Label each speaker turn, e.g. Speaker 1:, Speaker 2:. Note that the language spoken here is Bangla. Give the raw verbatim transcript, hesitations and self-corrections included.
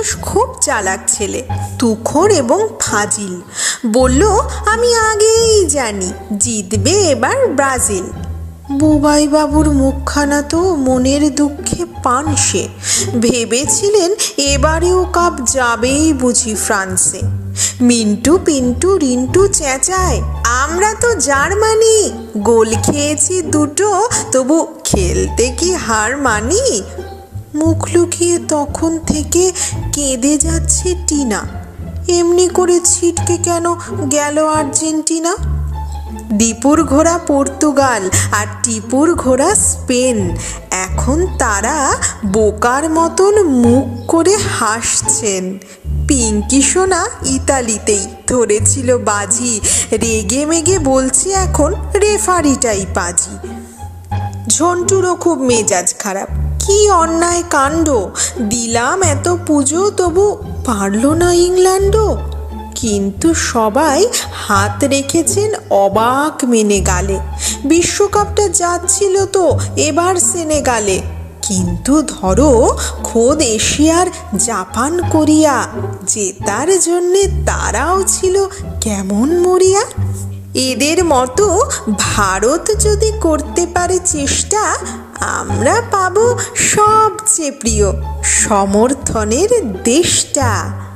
Speaker 1: মানুষ খুব চালাক ছেলে, তুখোড় এবং ফাজিল। বলল, আমি আগেই জানি জিতবে এবার ব্রাজিল। বুবাই বাবুর মুখখানা তো মনের দুঃখে পানসে। ভেবেছিলেন এবারেও কাপ যাবেই বুঝি ফ্রান্সে। মিন্টু পিন্টু রিন্টু চেঁচায়, আমরা তো জার্মানি, গোল খেয়েছি দুটো, তবু খেলতে কি হার মানি। মুখ লুকিয়ে তখন থেকে কেঁদে যাচ্ছে টিনা। এমনি করে ছিটকে কেন গেল আর্জেন্টিনা? দীপুর ঘোড়া পর্তুগাল আর টিপুর ঘোড়া স্পেন। এখন তারা বোকার মতন মুখ করে হাসছেন। পিঙ্কি সোনা ইতালিতেই ধরেছিল বাজি, রেগে মেগে বলছে এখন রেফারিটাই পাজি। ঝন্টুরও খুব মেজাজ খারাপ। কি অন্যায় কাণ্ড! দিলাম এত পুজো, তবু পারল না ইংল্যান্ডও। কিন্তু সবাই হাত রেখেছেন অবাক মেনে গালে। বিশ্বকাপটা যাচ্ছিল তো এবার সেনেগালে। কিন্তু ধরো খোদ এশিয়ার জাপান কোরিয়া, জেতার জন্যে তারাও ছিল কেমন মরিয়া। এদের মতো ভারত যদি করতে পারে চেষ্টা, আমরা পাবো সবচেয়ে প্রিয় সমর্থনের দেশটা।